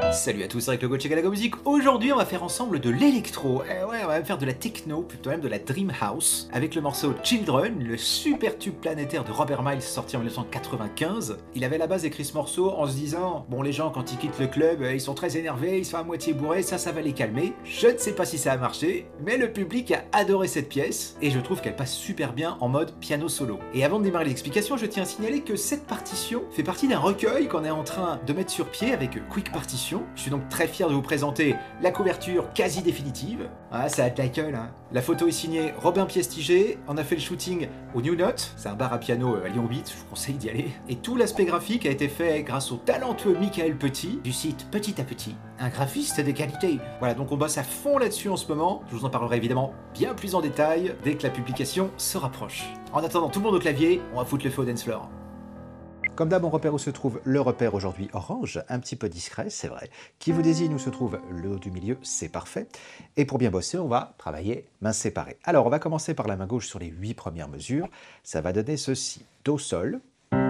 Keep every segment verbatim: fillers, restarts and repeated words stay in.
Salut à tous, c'est avec le coach Galago Music. Aujourd'hui, on va faire ensemble de l'électro. Eh ouais, on va même faire de la techno, plutôt même de la dream house, avec le morceau Children, le super tube planétaire de Robert Miles sorti en mille neuf cent quatre-vingt-quinze. Il avait à la base écrit ce morceau en se disant, bon, les gens quand ils quittent le club, ils sont très énervés, ils sont à moitié bourrés, ça, ça va les calmer. Je ne sais pas si ça a marché, mais le public a adoré cette pièce, et je trouve qu'elle passe super bien en mode piano solo. Et avant de démarrer l'explication, je tiens à signaler que cette partition fait partie d'un recueil qu'on est en train de mettre sur pied avec Quick Partition. Je suis donc très fier de vous présenter la couverture quasi définitive. Ah, ça a de la gueule, hein. La photo est signée Robin Piestiger. On a fait le shooting au New Note, c'est un bar à piano à Lyon huit, je vous conseille d'y aller. Et tout l'aspect graphique a été fait grâce au talentueux Michael Petit, du site Petit à Petit, un graphiste de qualité. Voilà, donc on bosse à fond là-dessus en ce moment. Je vous en parlerai évidemment bien plus en détail dès que la publication se rapproche. En attendant, tout le monde au clavier, on va foutre le feu au dance floor. Comme d'hab, on repère où se trouve le repère aujourd'hui orange, un petit peu discret, c'est vrai. Qui vous désigne où se trouve le haut du milieu, c'est parfait. Et pour bien bosser, on va travailler main séparée. Alors, on va commencer par la main gauche sur les huit premières mesures. Ça va donner ceci. Do, sol,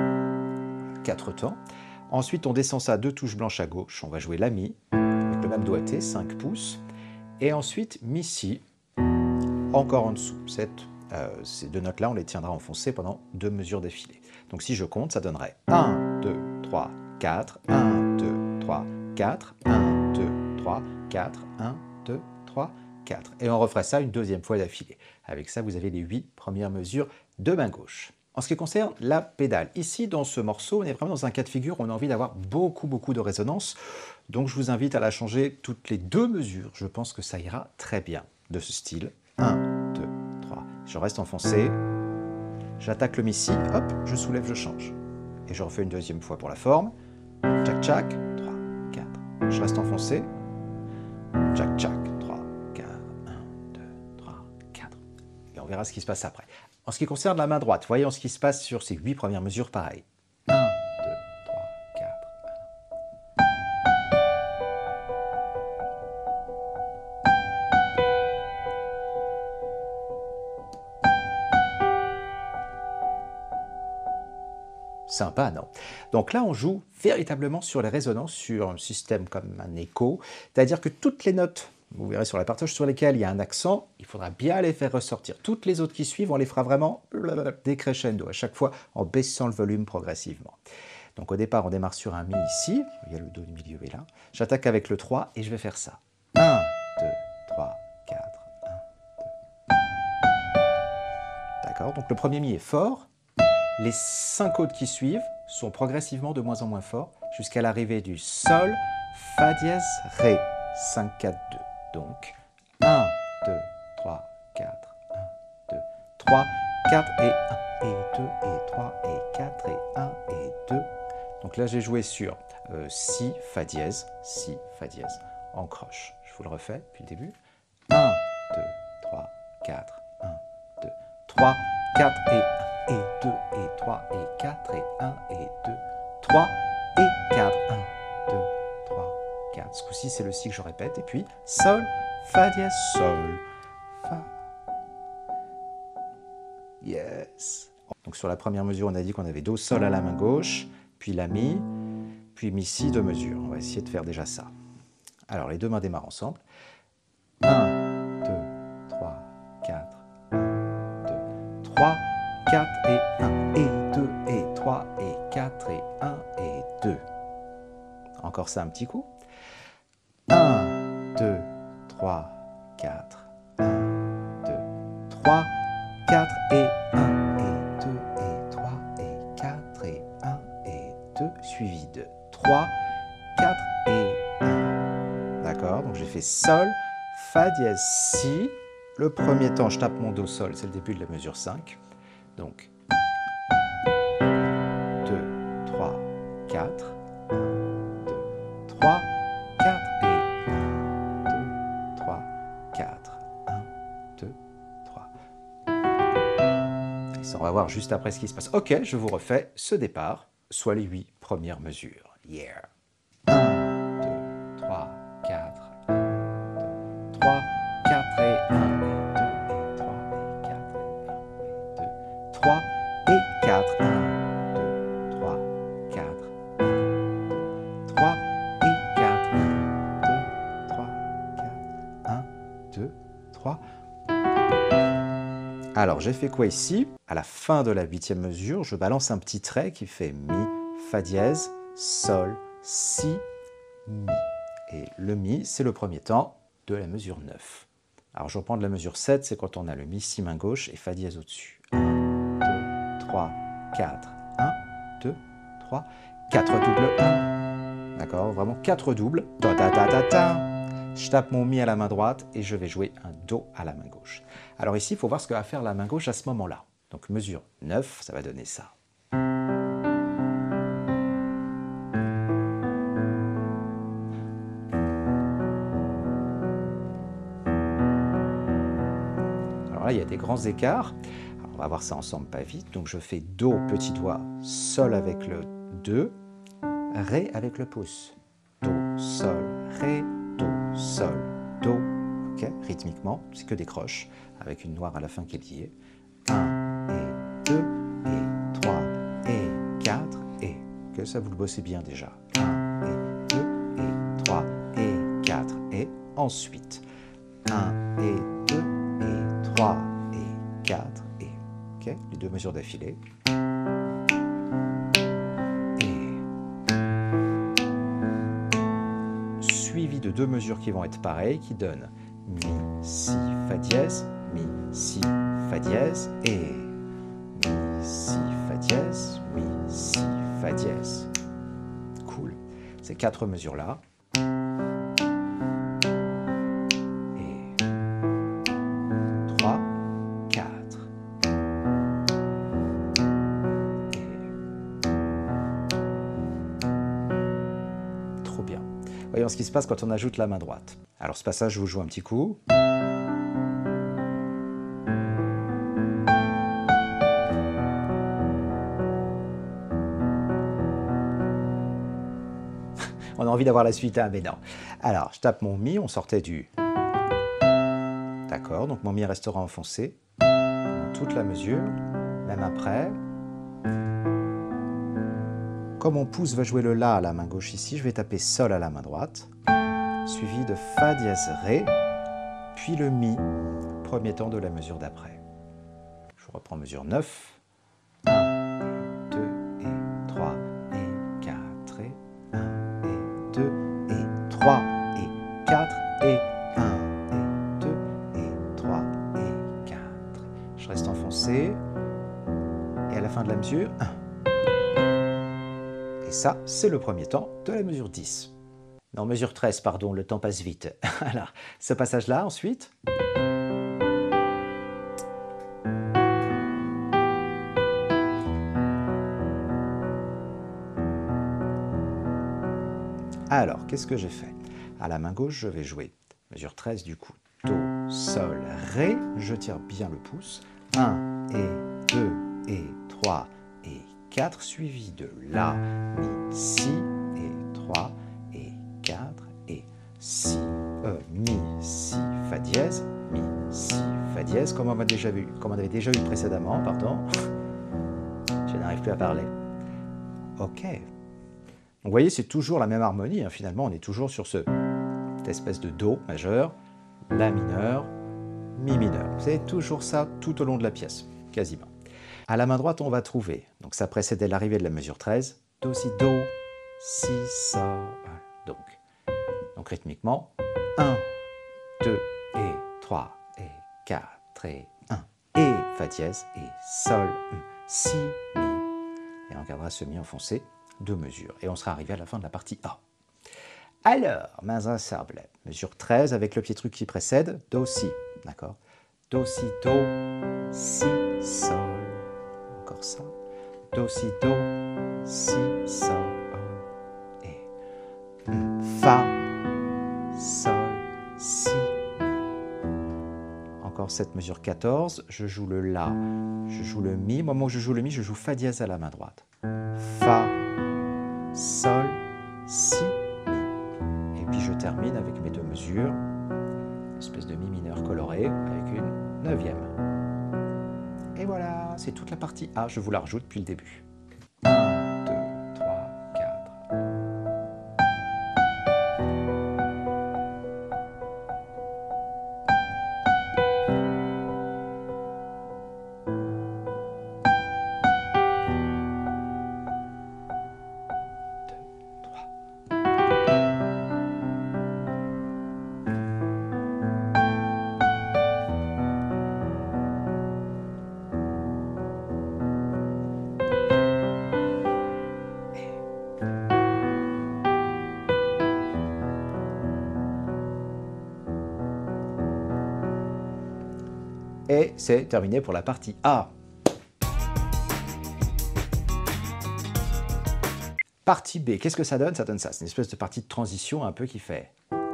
quatre temps. Ensuite, on descend ça deux touches blanches à gauche. On va jouer la mi, avec le même doigté, cinq pouces. Et ensuite, mi, si, encore en dessous. Cette, euh, ces deux notes-là, on les tiendra enfoncées pendant deux mesures d'affilée. Donc si je compte, ça donnerait un, deux, trois, quatre, un, deux, trois, quatre, un, deux, trois, quatre, un, deux, trois, quatre. Et on referait ça une deuxième fois d'affilée. Avec ça, vous avez les huit premières mesures de main gauche. En ce qui concerne la pédale, ici dans ce morceau, on est vraiment dans un cas de figure où on a envie d'avoir beaucoup, beaucoup de résonance. Donc je vous invite à la changer toutes les deux mesures. Je pense que ça ira très bien de ce style. un, deux, trois. Je reste enfoncé. J'attaque le mi si, hop, je soulève, je change. Et je refais une deuxième fois pour la forme. Tchac, tchac, trois, quatre. Je reste enfoncé. Tchac, tchac, trois, quatre, un, deux, trois, quatre. Et on verra ce qui se passe après. En ce qui concerne la main droite, voyons ce qui se passe sur ces huit premières mesures pareil. un, deux, trois, quatre. Sympa, non? Donc là, on joue véritablement sur les résonances, sur un système comme un écho, c'est-à-dire que toutes les notes, vous verrez sur la partage sur lesquelles il y a un accent, il faudra bien les faire ressortir. Toutes les autres qui suivent, on les fera vraiment décrescendo, à chaque fois en baissant le volume progressivement. Donc au départ, on démarre sur un mi ici, il y a le do du milieu est là, j'attaque avec le trois et je vais faire ça. un, deux, trois, quatre, un, deux. D'accord, donc le premier mi est fort. Les cinq autres qui suivent sont progressivement de moins en moins forts jusqu'à l'arrivée du sol, fa dièse, ré, cinq, quatre, deux. Donc un, deux, trois, quatre, un, deux, trois, quatre et un et deux et trois et quatre et un et deux. Donc là j'ai joué sur euh, si, fa dièse, si, fa dièse en croche. Je vous le refais depuis le début. un, deux, trois, quatre, un, deux, trois, quatre et un. Et deux, et trois, et quatre, et un, et deux, trois, et quatre, un, deux, trois, quatre. Ce coup-ci, c'est le si que je répète. Et puis, sol, fa dièse, sol, fa. Yes. Donc sur la première mesure, on a dit qu'on avait do, sol à la main gauche, puis la mi, puis mi, si, deux mesures. On va essayer de faire déjà ça. Alors, les deux mains démarrent ensemble. un, deux, trois, quatre, un, deux, trois, quatre et un et deux et trois et quatre et un et deux. Encore ça un petit coup. un, deux, trois, quatre, un, deux, trois, quatre et un et deux et trois et quatre et un et deux, suivi de trois, quatre et un. D'accord, donc j'ai fait sol, fa dièse, si. Le premier temps, je tape mon do sol, c'est le début de la mesure cinq. Donc, deux, trois, quatre, un, deux, trois, quatre et un, deux, trois, quatre, un, deux, trois. Et ça, on va voir juste après ce qui se passe. Ok, je vous refais ce départ, soit les huit premières mesures. Yeah! un, deux, trois, quatre, un, deux, trois, quatre et un. trois et quatre, un, deux, trois, quatre, un, deux, trois et quatre, un, Alors j'ai fait quoi ici? À la fin de la huitième mesure, je balance un petit trait qui fait Mi, Fa dièse, Sol, Si, Mi. Et le Mi, c'est le premier temps de la mesure neuf. Alors je reprends de la mesure sept, c'est quand on a le Mi, Si, main gauche et Fa dièse au-dessus. un, deux, trois, quatre. un, deux, trois, quatre doubles un. D'accord, vraiment quatre doubles. Ta ta ta ta ta. Je tape mon Mi à la main droite et je vais jouer un Do à la main gauche. Alors ici, il faut voir ce que va faire la main gauche à ce moment-là. Donc mesure neuf, ça va donner ça. Alors là, il y a des grands écarts. Alors, on va voir ça ensemble pas vite. Donc je fais Do, petit doigt, Sol avec le deux, Ré avec le pouce. Do, Sol, Ré, Do, Sol, Do. Ok, rythmiquement, c'est que des croches, avec une noire à la fin qui est liée. un et deux et trois et quatre et... Ok, ça vous le bossez bien déjà. un et deux et trois et quatre et... Ensuite, un et deux et trois et quatre et... Ok, les deux mesures d'affilée. Suivi de deux mesures qui vont être pareilles, qui donnent Mi, Si, Fa dièse, Mi, Si, Fa dièse, et Mi, Si, Fa dièse, Mi, Si, Fa dièse. Cool. Ces quatre mesures-là. Et trois, quatre. Et trop bien. Voyons ce qui se passe quand on ajoute la main droite. Alors ce passage, je vous joue un petit coup. On a envie d'avoir la suite, hein, mais non. Alors, je tape mon Mi, on sortait du... D'accord, donc mon Mi restera enfoncé pendant toute la mesure, même après. Comme mon pouce va jouer le La à la main gauche ici, je vais taper Sol à la main droite, suivi de Fa dièse Ré, puis le Mi, premier temps de la mesure d'après. Je reprends mesure neuf. un, deux, et trois, et quatre, et un, et deux, et trois, et quatre, et un, et deux, et trois, et quatre. Je reste enfoncé, et à la fin de la mesure, un. Et ça, c'est le premier temps de la mesure dix. Non, mesure treize, pardon, le temps passe vite. Alors, ce passage-là, ensuite. Alors, qu'est-ce que j'ai fait? À la main gauche, je vais jouer mesure treize du coup. Do, Sol, Ré, je tire bien le pouce. un, et deux, et trois, et quatre, suivi de La, Mi, Si, et trois, et quatre, et Si, euh, Mi, Si, Fa dièse, Mi, Si, Fa dièse, comme on, a déjà vu, comme on avait déjà eu précédemment, pardon. Je n'arrive plus à parler. Ok. Donc, vous voyez, c'est toujours la même harmonie, hein. Finalement, on est toujours sur ce, cette espèce de Do majeur, La mineur, Mi mineur. C'est toujours ça tout au long de la pièce, quasiment. À la main droite, on va trouver, donc ça précédait l'arrivée de la mesure treize, Do, Si, Do, Si, Sol. Donc, donc rythmiquement, un, deux, et trois, et quatre, et un, et Fa dièse, et Sol, Si, Mi. Et on gardera ce Mi enfoncé, deux mesures, et on sera arrivé à la fin de la partie A. Alors, mains ensemble, mesure treize avec le pied truc qui précède, Do, Si, d'accord? Do, Si, Do, Si, Sol. Encore ça. Do, Si, Do, Si, Sol, et Fa, Sol, Si, Mi. Encore cette mesure quatorze, je joue le La, je joue le Mi. Au moment où je joue le Mi, je joue Fa dièse à la main droite. Fa, Sol, Si, Mi. Et puis je termine avec mes deux mesures, une espèce de Mi mineur coloré avec une neuvième. Et voilà, c'est toute la partie A, je vous la rejoue depuis le début. un, deux, trois, quatre. Et c'est terminé pour la partie A. Partie B, qu'est-ce que ça donne? Ça donne ça, c'est une espèce de partie de transition un peu qui fait...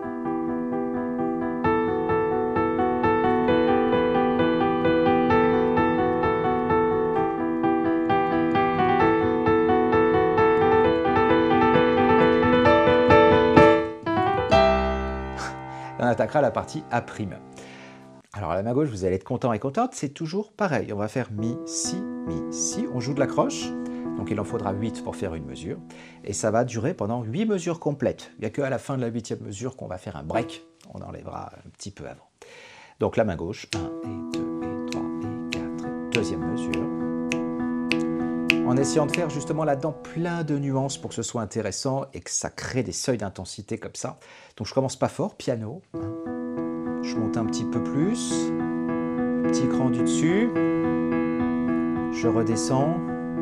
On attaquera la partie A'. Alors à la main gauche, vous allez être content et contente, c'est toujours pareil. On va faire Mi, Si, Mi, Si. On joue de la croche, donc il en faudra huit pour faire une mesure. Et ça va durer pendant huit mesures complètes. Il n'y a qu'à la fin de la huitième mesure qu'on va faire un break. On enlèvera un petit peu avant. Donc la main gauche, un et deux et trois et quatre. Et deuxième mesure. En essayant de faire justement là-dedans plein de nuances pour que ce soit intéressant et que ça crée des seuils d'intensité comme ça. Donc je commence pas fort, piano. Je monte un petit peu plus. Petit cran du dessus. Je redescends.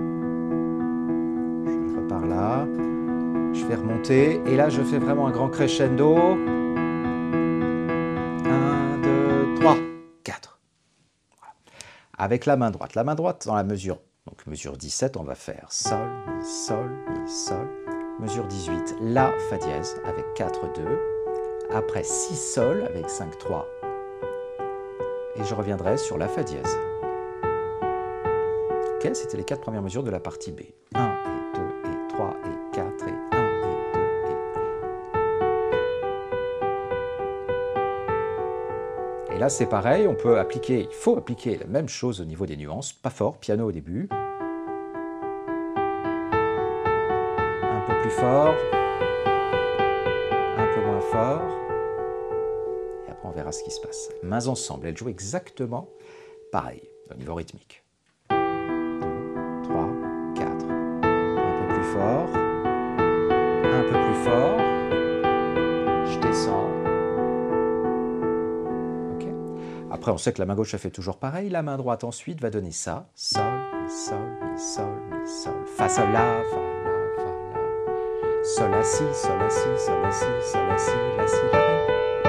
Je repars là. Je vais remonter. Et là, je fais vraiment un grand crescendo. un, deux, trois, quatre. Voilà. Avec la main droite. La main droite dans la mesure. Donc mesure dix-sept, on va faire Sol, Mi, Sol, Mi, Sol. Mesure dix-huit, La, Fa dièse avec quatre, deux. Après six Sol avec cinq, trois. Et je reviendrai sur La, Fa dièse. Ok, c'était les quatre premières mesures de la partie B. un et deux et trois et quatre et un et deux et... Et là c'est pareil, on peut appliquer, il faut appliquer la même chose au niveau des nuances. Pas fort, piano au début. Un peu plus fort. Un peu moins fort. Et après on verra ce qui se passe. Mains ensemble, elles jouent exactement pareil au niveau rythmique. deux, trois, quatre. Un peu plus fort. Un peu plus fort. Je descends. Ok. Après on sait que la main gauche elle fait toujours pareil. La main droite ensuite va donner ça. Sol, Mi, Sol, Mi, Sol, Mi, Sol. Fa, Sol, La, Fa, La, Fa, La. Sol, La, Si, Sol, La, Si, Sol, La, Si, Sol, La, Si, La, Si, La, Ré.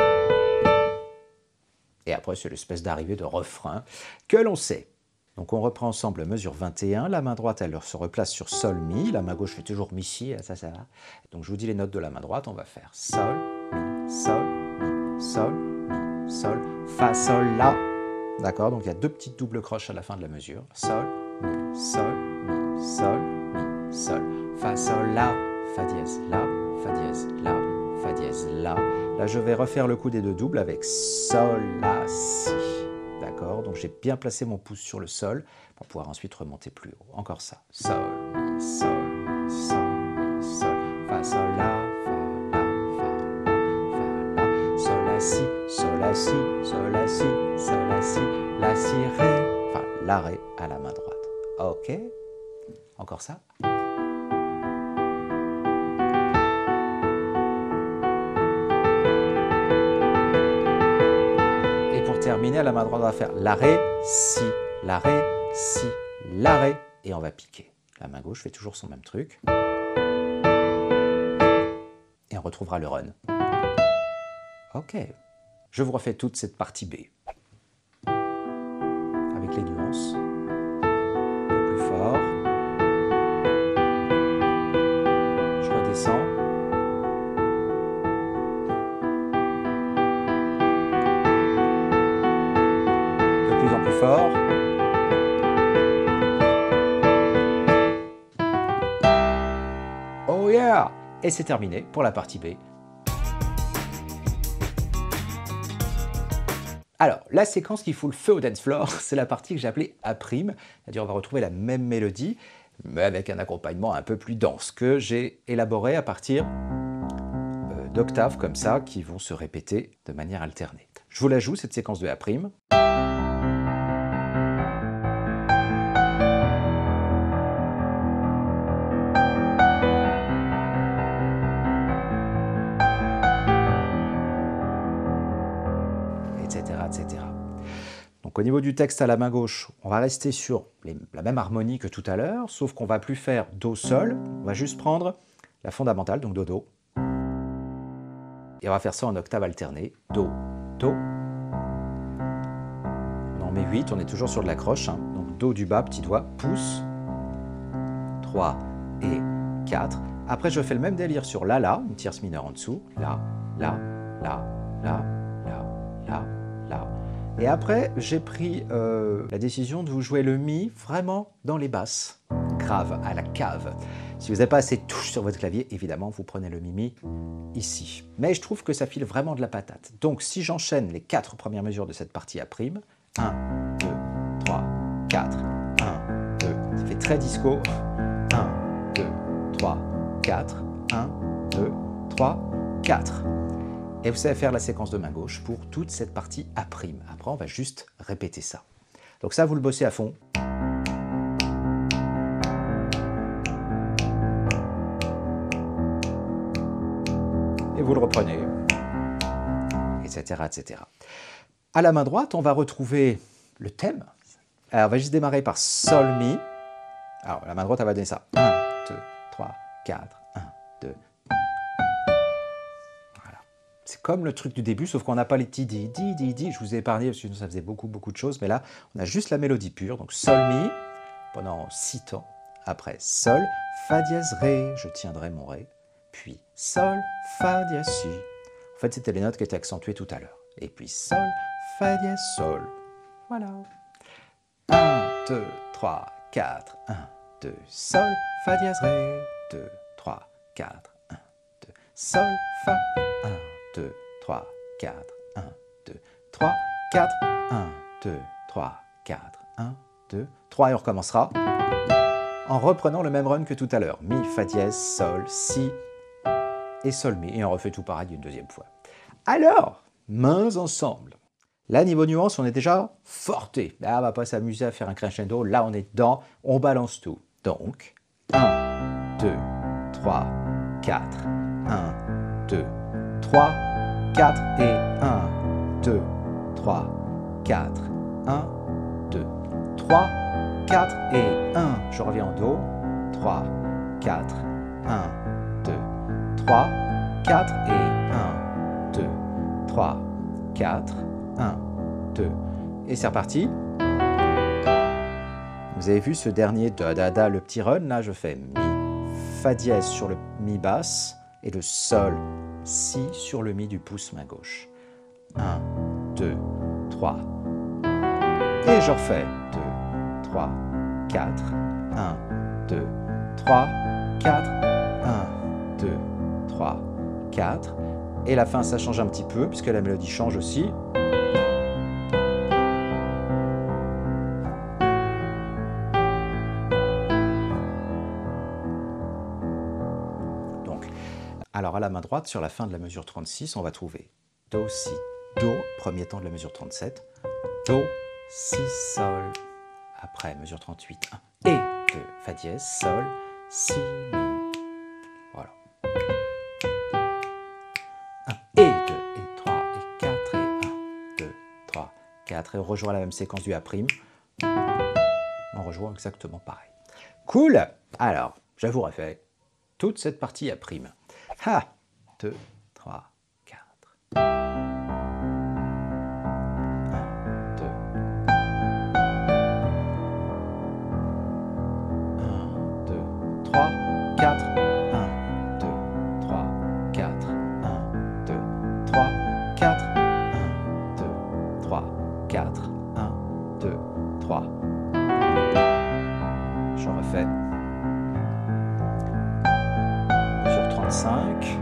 Et après, c'est l'espèce d'arrivée de refrain que l'on sait. Donc on reprend ensemble mesure vingt et un. La main droite, elle se replace sur Sol, Mi. La main gauche fait toujours Mi, Si, ça, ça va. Donc je vous dis les notes de la main droite. On va faire Sol, Mi, Sol, Mi, Sol, Mi, Sol, Fa, Sol, La. D'accord? Donc il y a deux petites doubles croches à la fin de la mesure. Sol, Mi, Sol, Mi, Sol, Mi, Sol, Fa, Sol, La, Fa dièse, La, Fa dièse, La, Fa dièse, La. Là, je vais refaire le coup des deux doubles avec Sol, La, Si. D'accord? Donc j'ai bien placé mon pouce sur le Sol pour pouvoir ensuite remonter plus haut. Encore ça. Sol, Mi, Sol, Mi, Sol, Mi, Sol, Fa, Sol, La, Fa, La, Fa, La, Fa, La, Sol, La, Si, Sol, La, Si, Sol, La, Si, Sol, La, Si, La, Si, Ré. Enfin, La, Ré à la main droite. Ok? Encore ça. Terminer à la main droite, on va faire la, Ré, Si, la, Ré, Si, la, Ré, et on va piquer. La main gauche fait toujours son même truc. Et on retrouvera le run. Ok. Je vous refais toute cette partie B. Avec les nuances. Un peu plus fort. Je redescends. Fort. Oh yeah! Et c'est terminé pour la partie B. Alors, la séquence qui fout le feu au dance floor, c'est la partie que j'ai appelée A', c'est-à-dire on va retrouver la même mélodie, mais avec un accompagnement un peu plus dense, que j'ai élaboré à partir d'octaves comme ça, qui vont se répéter de manière alternée. Je vous la joue, cette séquence de A'. Etc, et cetera. Donc au niveau du texte à la main gauche, on va rester sur les, la même harmonie que tout à l'heure, sauf qu'on va plus faire Do, Sol, on va juste prendre la fondamentale, donc Do, Do, et on va faire ça en octave alternée, Do, Do, on en mes huit, on est toujours sur de la croche. Hein. Donc Do du bas, petit doigt, pouce, trois et quatre. Après, je fais le même délire sur La, La, une tierce mineure en dessous. La, La, La, La, La, La, La. Et après, j'ai pris euh, la décision de vous jouer le Mi vraiment dans les basses, grave, à la cave. Si vous n'avez pas assez de touches sur votre clavier, évidemment, vous prenez le Mi ici. Mais je trouve que ça file vraiment de la patate. Donc, si j'enchaîne les quatre premières mesures de cette partie à prime, un, deux, trois, quatre, un, deux, ça fait très disco. un, deux, trois, quatre, un, deux, trois, quatre. Et vous savez faire la séquence de main gauche pour toute cette partie à prime. Après, on va juste répéter ça. Donc ça, vous le bossez à fond. Et vous le reprenez, et cetera, et cetera. À la main droite, on va retrouver le thème. Alors, on va juste démarrer par Sol, Mi. Alors, la main droite, elle va donner ça. un, deux, trois, quatre, un, deux. Voilà. C'est comme le truc du début, sauf qu'on n'a pas les petits di, di, di, di. Je vous ai épargné, parce que sinon ça faisait beaucoup, beaucoup de choses. Mais là, on a juste la mélodie pure. Donc, Sol, Mi, pendant six temps. Après, Sol, Fa dièse, Ré. Je tiendrai mon Ré. Puis, Sol, Fa dièse, Si. En fait, c'était les notes qui étaient accentuées tout à l'heure. Et puis, Sol, Fa dièse, Sol. Voilà. un, deux, trois, quatre, un, deux, Sol, Fa dièse, Ré, deux, trois, quatre, un, deux, Sol, Fa, un, deux, trois, quatre, un, deux, trois, quatre, un, deux, trois, quatre, un, deux, trois, et on recommencera en reprenant le même run que tout à l'heure. Mi, Fa dièse, Sol, Si et Sol, Mi, et on refait tout pareil une deuxième fois. Alors, mains ensemble. Là, niveau nuance, on est déjà forté. Là, on va pas s'amuser à faire un crescendo. Là, on est dedans, on balance tout. Donc, un, deux, trois, quatre, un, deux, trois, quatre et un, deux, trois, quatre, un, deux, trois, quatre et un. Je reviens en Do. trois, quatre, un, deux, trois, quatre et un, deux, trois, quatre, un, deux. Et c'est reparti. Vous avez vu ce dernier da da da, le petit run, là je fais Mi, Fa dièse sur le Mi basse et le Sol, Si sur le Mi du pouce main gauche. un, deux, trois. Et je refais deux, trois, quatre, un, deux, trois, quatre, un, deux, trois, quatre. Et la fin, ça change un petit peu, puisque la mélodie change aussi. Donc, alors à la main droite, sur la fin de la mesure trente-six, on va trouver Do, Si, Do, premier temps de la mesure trente-sept, Do, Si, Sol. Après, mesure trente-huit, un et deux, Fa dièse, Sol, Si, Mi. Voilà. Et deux, et trois, et quatre, et un, deux, trois, quatre. Et on rejoint la même séquence du A'. On rejoint exactement pareil. Cool. Alors, je vous refais toute cette partie A'. Ha, deux, trois, quatre. un, deux. un, deux, trois, quatre. un, deux, trois, quatre. un, deux, trois, quatre. un, deux, trois, quatre. un, deux, trois. Je refais. Sur trente-cinq.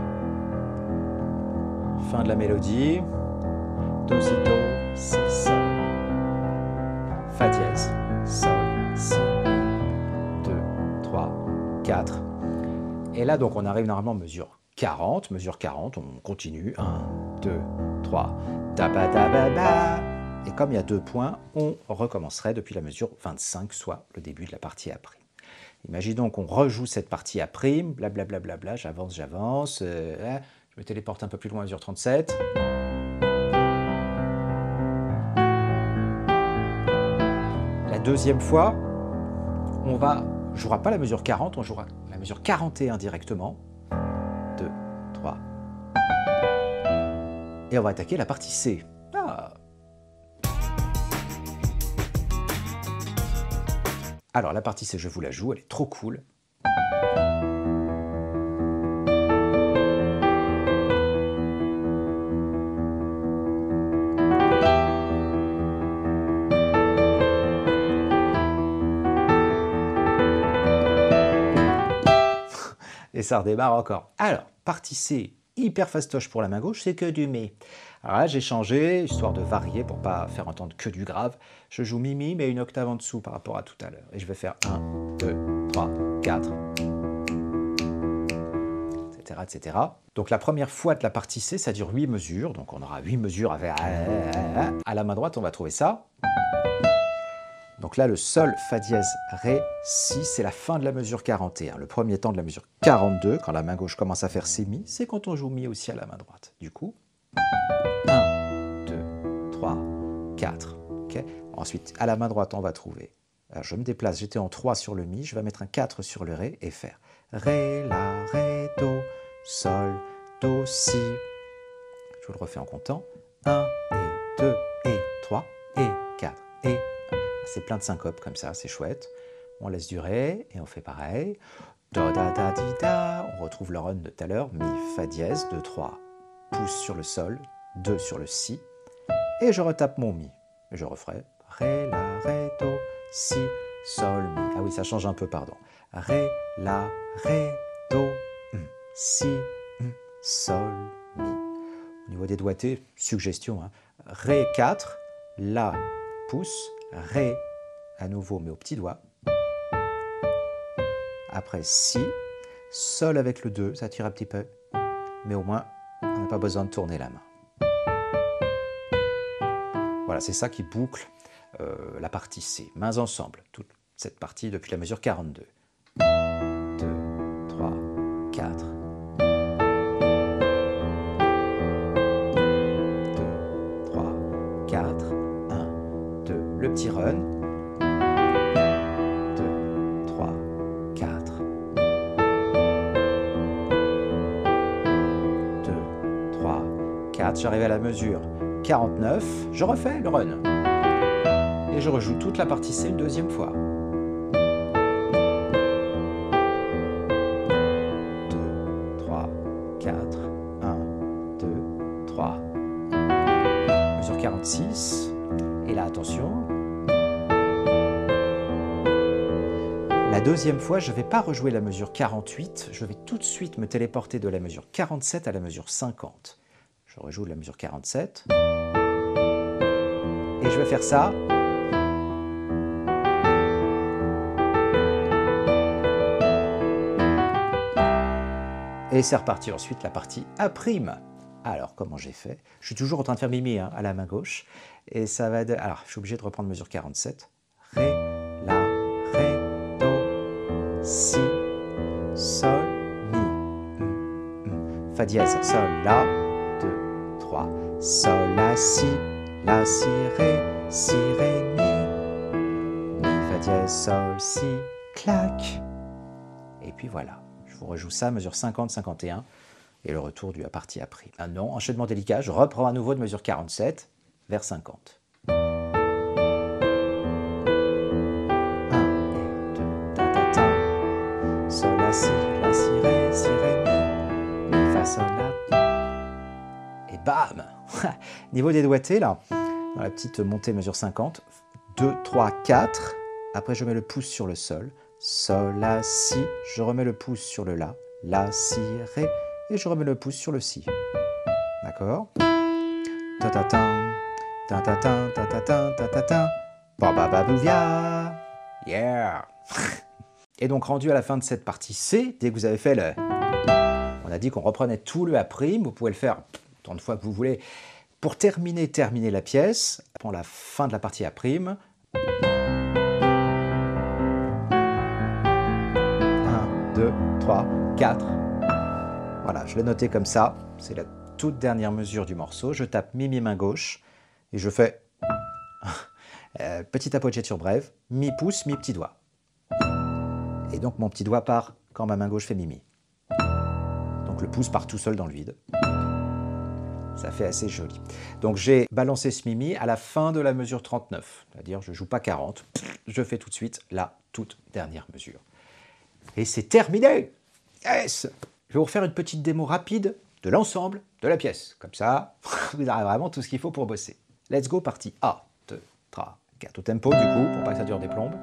Fin de la mélodie. Do, Si, Do, Si, Sol. Fa dièse, Sol, Si, deux, trois, quatre. Et là, donc, on arrive normalement mesure quarante. Mesure quarante, on continue. un, deux, trois. Da, ba, da, ba, ba. Et comme il y a deux points, on recommencerait depuis la mesure vingt-cinq, soit le début de la partie A'. Imaginons qu'on rejoue cette partie A', blablabla, bla, bla, j'avance, j'avance. Euh, je me téléporte un peu plus loin à mesure trente-sept. La deuxième fois, on va, on jouera pas la mesure quarante, on jouera la mesure quarante et un directement. deux, trois. Et on va attaquer la partie C. Ah. Alors la partie C, je vous la joue, elle est trop cool. Et ça redémarre encore. Alors, partie C, hyper fastoche pour la main gauche, c'est que du Mi. Alors là, j'ai changé, histoire de varier pour pas faire entendre que du grave. Je joue Mi, Mi, mais une octave en dessous par rapport à tout à l'heure. Et je vais faire un, deux, trois, quatre, et cetera, et cetera. Donc la première fois de la partie C, ça dure huit mesures. Donc on aura huit mesures avec... À la main droite, on va trouver ça. Donc là, le Sol, Fa dièse, Ré, Si, c'est la fin de la mesure quarante et un. Le premier temps de la mesure quarante-deux, quand la main gauche commence à faire ses Mi, c'est quand on joue Mi aussi à la main droite. Du coup, un, deux, trois, quatre. Okay. Ensuite, à la main droite, on va trouver... Alors, je me déplace, j'étais en trois sur le Mi, je vais mettre un quatre sur le Ré et faire Ré, La, Ré, Do, Sol, Do, Si. Je vous le refais en comptant. un, et deux, et trois, et quatre, et... C'est plein de syncopes comme ça, c'est chouette. On laisse durer et on fait pareil. Da, da, da, di, da. On retrouve le run de tout à l'heure. Mi, Fa dièse, deux, trois. Pouce sur le Sol, deux sur le Si. Et je retape mon Mi. Et je referai Ré, La, Ré, Do, Si, Sol, Mi. Ah oui, ça change un peu, pardon. Ré, La, Ré, Do, Si, Sol, Mi. Au niveau des doigtés, suggestion. Hein. Ré quatre, La, pouce. Ré, à nouveau, mais au petit doigt. Après, Si. Sol avec le deux, ça tire un petit peu. Mais au moins, on n'a pas besoin de tourner la main. Voilà, c'est ça qui boucle euh, la partie C. Mains ensemble, toute cette partie depuis la mesure quarante-deux. deux, trois, quatre. deux, trois, quatre. Le petit run. deux, trois, quatre. deux, trois, quatre. J'arrive à la mesure quarante-neuf. Je refais le run. Et je rejoue toute la partie C une deuxième fois. deux, trois, quatre. un, deux, trois. Mesure quarante-six. Et là, attention. La deuxième fois, je ne vais pas rejouer la mesure quarante-huit, je vais tout de suite me téléporter de la mesure quarante-sept à la mesure cinquante. Je rejoue la mesure quarante-sept. Et je vais faire ça. Et c'est reparti ensuite la partie A'. Alors, comment j'ai fait? Je suis toujours en train de faire Mi, Mi hein, à la main gauche. Et ça va... De... Alors, je suis obligé de reprendre mesure quarante-sept. Ré, La, Ré, Do, Si, Sol, Mi. Mm, mm. Fa dièse, Sol, La, deux, trois. Sol, La, Si, La, Si, Ré, Si, Ré, Mi. Mi, Fa dièse, Sol, Si, clac. Et puis voilà. Je vous rejoue ça, mesure cinquante, cinquante et un. Et le retour du partie A'. Maintenant, enchaînement délicat, je reprends à nouveau de mesure quarante-sept vers cinquante. un et deux, ta ta ta. Sol, La, Si, La, Si, Ré, Si, Ré, Mi. Mi, Fa, Sol, La. Et bam. Niveau des doigtés, là, dans la petite montée mesure cinquante. deux, trois, quatre. Après, je mets le pouce sur le Sol. Sol, La, Si. Je remets le pouce sur le La. La, Si, Ré. Et je remets le pouce sur le Si. D'accord? Ta-ta-tan, ta-ta-tan, ta-ta-tan, ta-ta-tan, ba-ba-ba-bouvia. Yeah! Et donc, rendu à la fin de cette partie C, dès que vous avez fait le... On a dit qu'on reprenait tout le A', vous pouvez le faire tant de fois que vous voulez. Pour terminer, terminer la pièce, pour la fin de la partie A', un, deux, trois, quatre. Voilà, je l'ai noté comme ça, c'est la toute dernière mesure du morceau. Je tape Mi, Mi, main gauche, et je fais euh, petit apogée sur brève, Mi, pouce, Mi, petit doigt. Et donc mon petit doigt part quand ma main gauche fait Mi, Mi. Donc le pouce part tout seul dans le vide. Ça fait assez joli. Donc j'ai balancé ce mimi à la fin de la mesure trente-neuf. C'est-à-dire je ne joue pas quarante, je fais tout de suite la toute dernière mesure. Et c'est terminé. Yes. Je vais vous refaire une petite démo rapide de l'ensemble de la pièce. Comme ça, vous aurez vraiment tout ce qu'il faut pour bosser. Let's go, partie un, deux, trois, quatre. Au tempo du coup, pour pas que ça dure des plombes.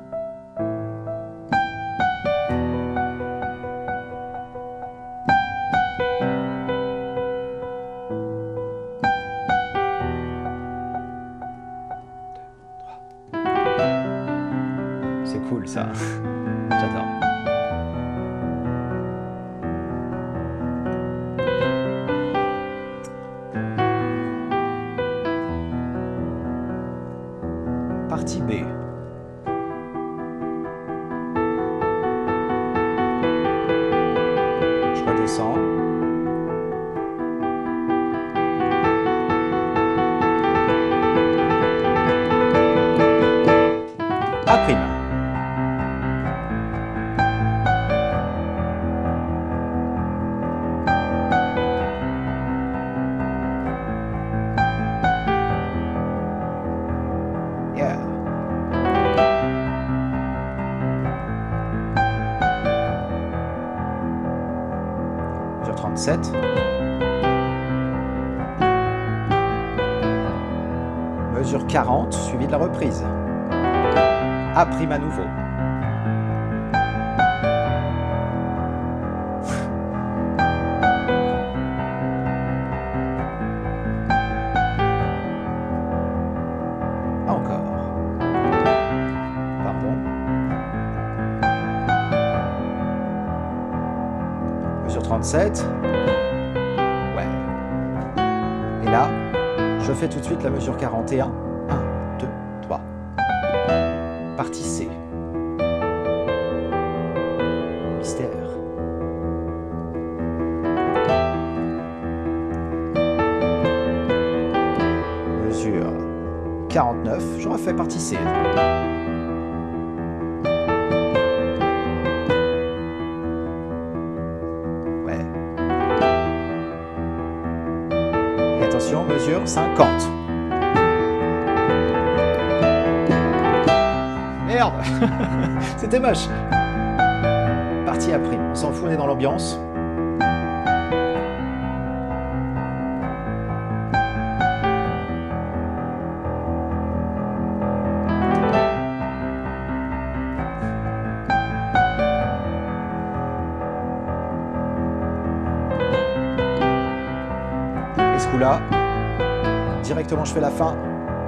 C'est cool ça, j'adore. Partie B. Je redescends. A prime. Yeah. Mesure trente-sept. Mesure quarante, suivi de la reprise. A prime à nouveau. Encore. Pardon. Mesure trente-sept. Ouais. Et là, je fais tout de suite la mesure quarante et un. un, deux, trois. Partie C. Mystère. Mesure quarante-neuf. Je refais partie C. Ouais. Et attention, mesure cinquante. Merde. C'était moche. Partie A prime. On s'en fout, on est dans l'ambiance. Et ce coup-là, directement je fais la fin.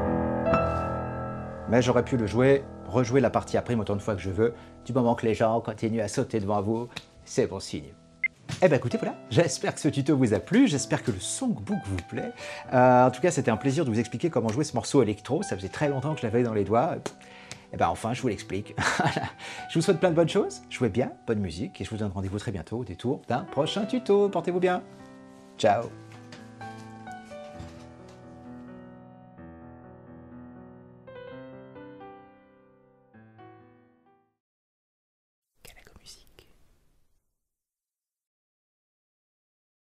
Mais j'aurais pu le jouer, rejouer la partie A prime autant de fois que je veux. Du moment que les gens continuent à sauter devant vous, c'est bon signe. Eh bien écoutez, voilà, j'espère que ce tuto vous a plu, j'espère que le songbook vous plaît. Euh, en tout cas, c'était un plaisir de vous expliquer comment jouer ce morceau électro, ça faisait très longtemps que je l'avais dans les doigts. Et bien enfin, je vous l'explique. Je vous souhaite plein de bonnes choses, jouez bien, bonne musique, et je vous donne rendez-vous très bientôt au détour d'un prochain tuto. Portez-vous bien. Ciao.